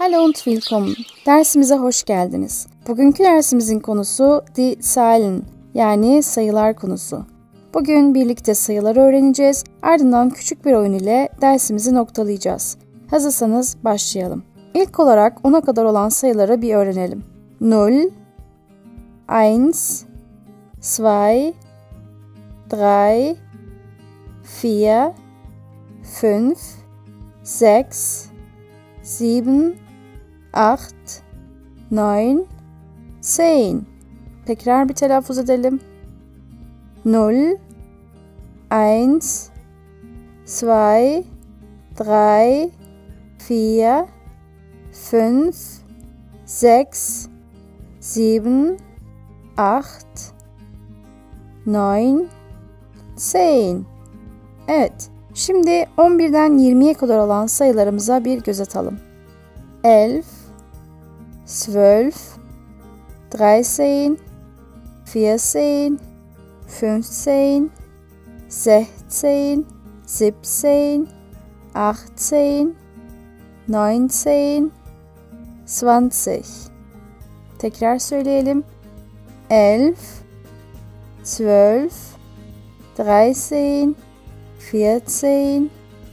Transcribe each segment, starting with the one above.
Hallo und willkommen. Dersimize hoş geldiniz. Bugünkü dersimizin konusu die Zahlen, yani sayılar konusu. Bugün birlikte sayıları öğreneceğiz. Ardından küçük bir oyun ile dersimizi noktalayacağız. Hazırsanız başlayalım. İlk olarak 10'a kadar olan sayıları bir öğrenelim. 0, 1, 2, 3, 4, 5, 6, 7, 8, 9, 10. Tekrar bir telaffuz edelim. 0, 1, 2, 3, 4, 5, 6, 7, 8, 9, 10. Evet, şimdi 11'den 20'ye kadar olan sayılarımıza bir göz atalım. 11, 12, 13, 14, 15, 16, 17, 18, 19, 20. Tekrar söyleyelim. 11, 12, 13, 14, 15,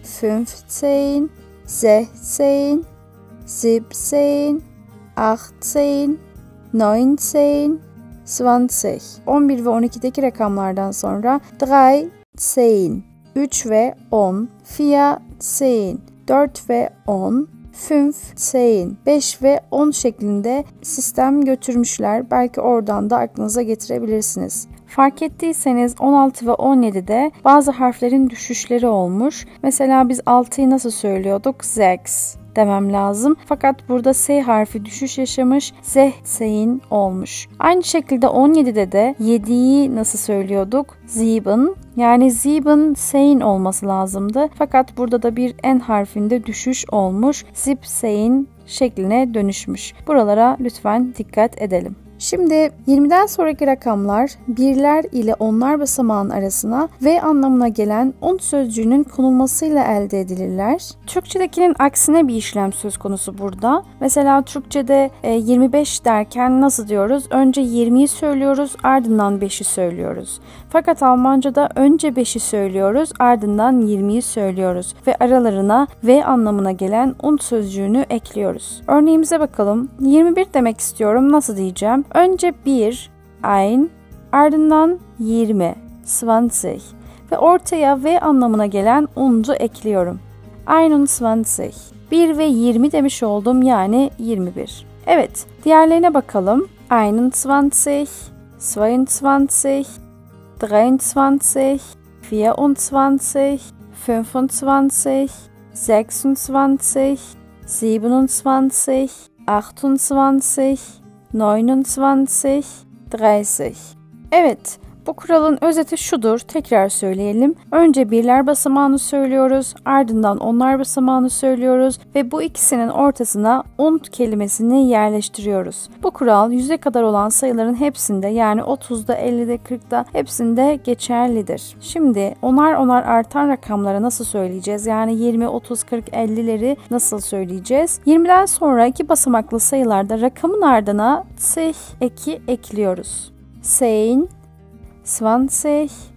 16, 17, 18, 19, 20. 11 ve 12'deki rakamlardan sonra 13, 3 ve 10, 14, 4 ve 10, 15, 5 ve 10 şeklinde sistem götürmüşler. Belki oradan da aklınıza getirebilirsiniz. Fark ettiyseniz 16 ve 17'de bazı harflerin düşüşleri olmuş. Mesela biz 6'yı nasıl söylüyorduk? 6 demem lazım. Fakat burada S harfi düşüş yaşamış. 16 olmuş. Aynı şekilde 17'de de 7'yi nasıl söylüyorduk? 7. Yani 17 olması lazımdı. Fakat burada da bir N harfinde düşüş olmuş. 17 şekline dönüşmüş. Buralara lütfen dikkat edelim. Şimdi 20'den sonraki rakamlar birler ile onlar basamağın arasına ve anlamına gelen 10 sözcüğünün konulmasıyla elde edilirler. Türkçedekinin aksine bir işlem söz konusu burada. Mesela Türkçede 25 derken nasıl diyoruz? Önce 20'yi söylüyoruz, ardından 5'i söylüyoruz. Fakat Almanca'da önce 5'i söylüyoruz, ardından 20'yi söylüyoruz ve aralarına ve anlamına gelen 10 sözcüğünü ekliyoruz. Örneğimize bakalım. 21 demek istiyorum. Nasıl diyeceğim? Önce 1, ardından 20, 20 ve ortaya ve anlamına gelen 10'u ekliyorum. 21. 1 ve 20 demiş oldum, yani 21. Evet, diğerlerine bakalım. 21, 22, 23, 24, 25, 26, 27, 28, 29, 30. Evet, bu kuralın özeti şudur. Tekrar söyleyelim. Önce birler basamağını söylüyoruz, ardından onlar basamağını söylüyoruz ve bu ikisinin ortasına 10 kelimesini yerleştiriyoruz. Bu kural 100'e kadar olan sayıların hepsinde, yani 30'da, 50'de, 40'da hepsinde geçerlidir. Şimdi onar artan rakamlara nasıl söyleyeceğiz? Yani 20, 30, 40, 50'leri nasıl söyleyeceğiz? 20'den sonra iki basamaklı sayılarda rakamın ardına eki ekliyoruz. 10, 20, 30,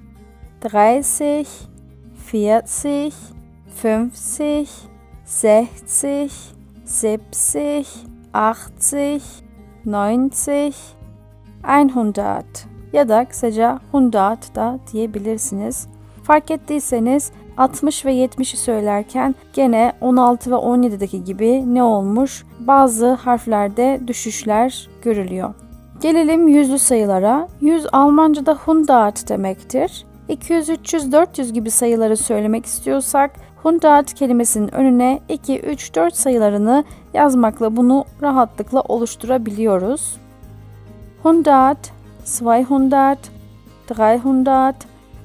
40, 50, 60, 70, 80, 90, 100 ya da kısaca 100 da diyebilirsiniz. Fark ettiyseniz 60 ve 70'i söylerken gene 16 ve 17'deki gibi ne olmuş? Bazı harflerde düşüşler görülüyor. Gelelim yüzlü sayılara. 100 Almanca'da 100 demektir. 200, 300, 400 gibi sayıları söylemek istiyorsak 100 kelimesinin önüne 2, 3, 4 sayılarını yazmakla bunu rahatlıkla oluşturabiliyoruz. 100, 200, 300, 400,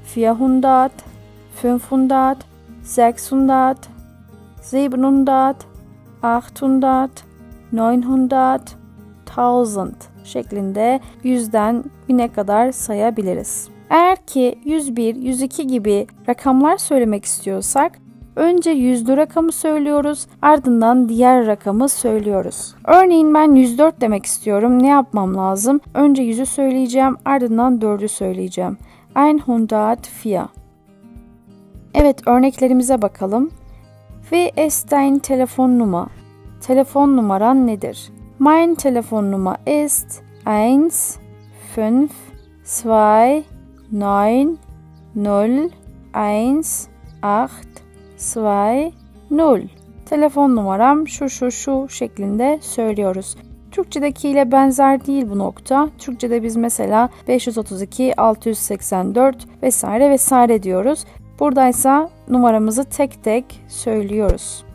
500, 600, 700, 800, 900, 1000 şeklinde 100'den 1000'e kadar sayabiliriz. Eğer ki 101, 102 gibi rakamlar söylemek istiyorsak Önce yüzlü rakamı söylüyoruz, ardından diğer rakamı söylüyoruz. Örneğin ben 104 demek istiyorum. Ne yapmam lazım? Önce 100'ü söyleyeceğim, ardından 4'ü söyleyeceğim. 104. Evet, örneklerimize bakalım. Wie ist dein Telefonnummer? Telefon numaran nedir? Mein Telefonnummer ist 1 5 2 9 0 1 8 2 0. Telefon numaram şu şeklinde söylüyoruz. Türkçedekiyle benzer değil bu nokta. Türkçede biz mesela 532, 684 vesaire diyoruz. Buradaysa numaramızı tek tek söylüyoruz.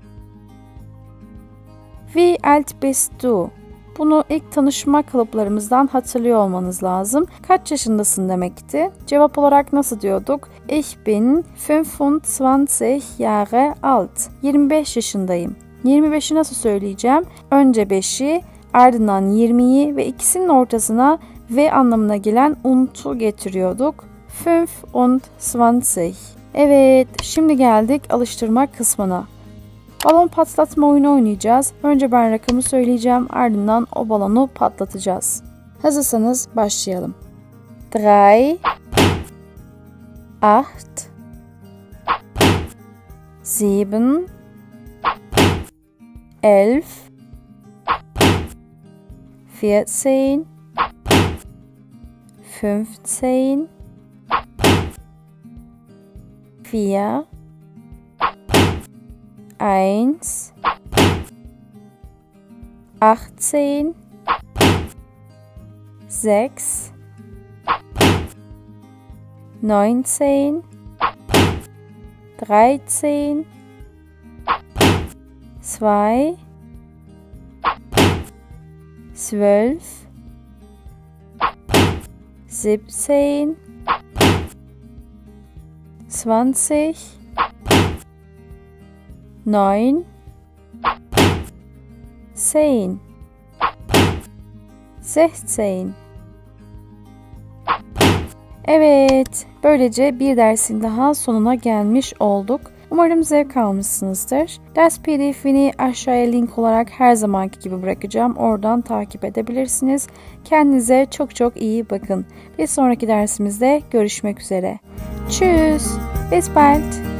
Wie alt bist du? Bunu ilk tanışma kalıplarımızdan hatırlıyor olmanız lazım. Kaç yaşındasın demekti. Cevap olarak nasıl diyorduk? Ich bin 25 Jahre alt. 25 yaşındayım. 25'i nasıl söyleyeceğim? Önce 5'i, ardından 20'yi ve ikisinin ortasına ve anlamına gelen unut'u getiriyorduk. 25. Evet, şimdi geldik alıştırma kısmına. Balon patlatma oyunu oynayacağız. Önce ben rakamı söyleyeceğim, ardından o balonu patlatacağız. Hazırsanız başlayalım. 3 8 7 11 14 15 4 1 18 6 19 13 2 12 17 20 9 10 16. Evet, böylece bir dersin daha sonuna gelmiş olduk. Umarım zevk almışsınızdır. Ders pdf'ini aşağıya link olarak her zamanki gibi bırakacağım. Oradan takip edebilirsiniz. Kendinize çok iyi bakın. Bir sonraki dersimizde görüşmek üzere. Tschüss, bis bald.